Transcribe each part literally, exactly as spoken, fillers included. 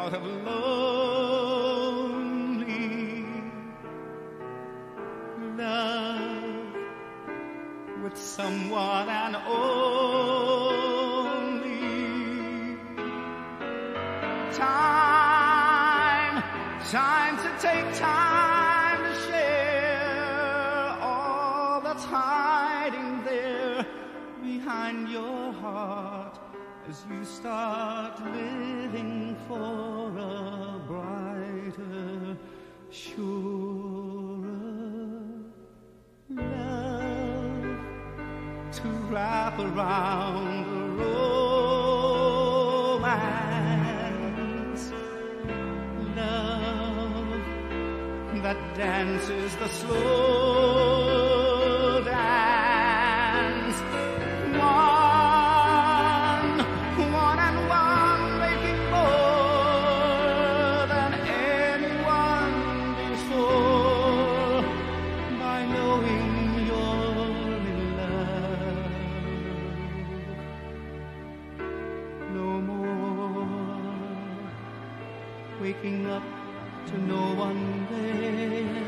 sort of lonely love with someone and only time, time to take time to share all that's hiding there behind your heart as you start living for a brighter, surer love to wrap around a romance, love that dances the slow dance. One, one and one making more than anyone before by knowing you're in love. No more waking up to no one there.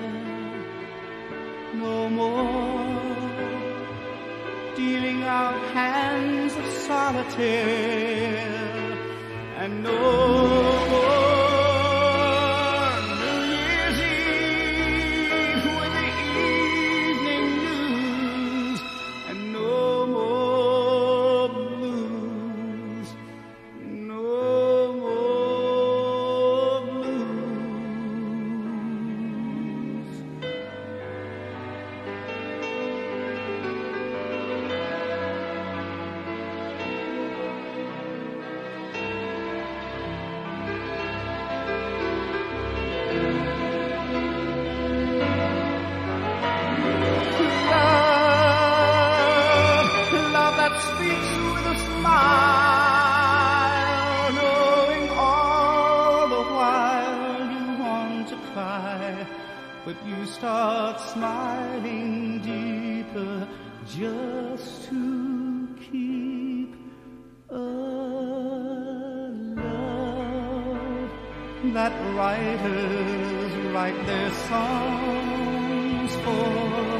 No more dealing out hands of solitaire, and no more New Year's Eve with the evening news, and no more blues, no more blues. Speaks with a smile, knowing all the while you want to cry, but you start smiling deeper just to keep a love that writers write their songs for.